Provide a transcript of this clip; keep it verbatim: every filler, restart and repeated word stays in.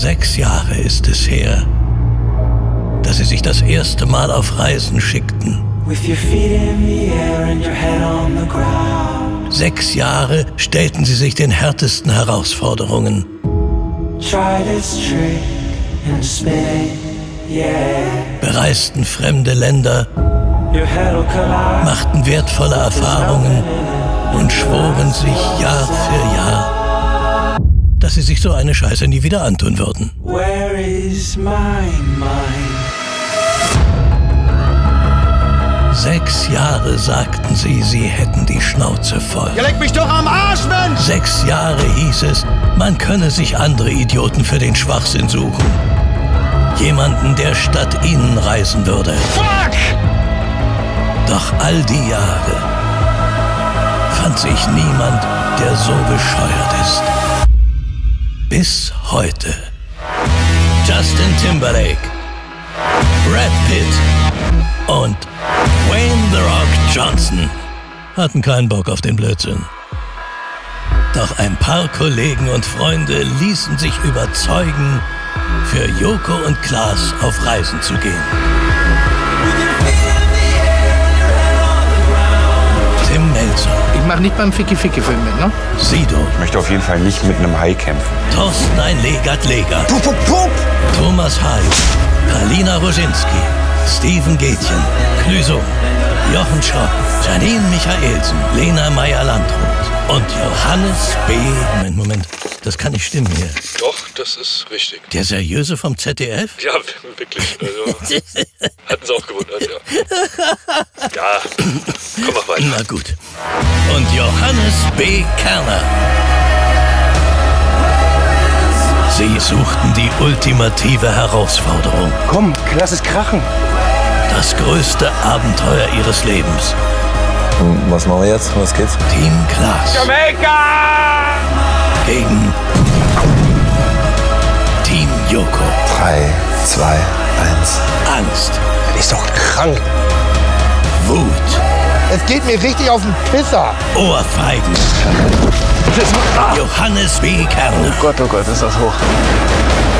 Sechs Jahre ist es her, dass sie sich das erste Mal auf Reisen schickten. Sechs Jahre stellten sie sich den härtesten Herausforderungen. Bereisten fremde Länder, machten wertvolle Erfahrungen und schworen sich Jahr für Jahr, dass sie sich so eine Scheiße nie wieder antun würden. Where is my mind? Sechs Jahre sagten sie, sie hätten die Schnauze voll. Ihr leckt mich doch am Arsch, Mensch! Sechs Jahre hieß es, man könne sich andere Idioten für den Schwachsinn suchen. Jemanden, der statt ihnen reisen würde. Fuck! Doch all die Jahre fand sich niemand, der so bescheuert ist. Bis heute. Justin Timberlake, Brad Pitt und Dwayne The Rock Johnson hatten keinen Bock auf den Blödsinn. Doch ein paar Kollegen und Freunde ließen sich überzeugen, für Joko und Klaas auf Reisen zu gehen. Tim Melzer. Ich mach nicht beim Ficky-Ficky-Film mit, ne? Sido. Ich möchte auf jeden Fall nicht mit einem Hai kämpfen. Thorsten ein Legat-Legat. Pup, pup, pup. Thomas Hay. Palina Roginski. Steven Gätchen. Clüso. Jochen Schropp. Janine Michaelsen. Lena Meyer-Landrut. Und Johannes B. Moment, Moment. Das kann nicht stimmen hier. Doch, das ist richtig. Der Seriöse vom Z D F? Ja, wirklich. Also, hatten sie auch gewundert, ja. Ja, komm, mach weiter. Na gut. Und Johannes B. Kerner. Sie suchten die ultimative Herausforderung. Komm, lass es krachen. Das größte Abenteuer ihres Lebens. Und was machen wir jetzt? Was geht's? Team Klaas. Jamaica! Gegen Team Joko. Drei, zwei, eins. Angst. Der ist doch krank. Wut. Es geht mir richtig auf den Pisser. Ohrfeigen. Johannes B. Kerner. Gott, oh Gott, ist das hoch.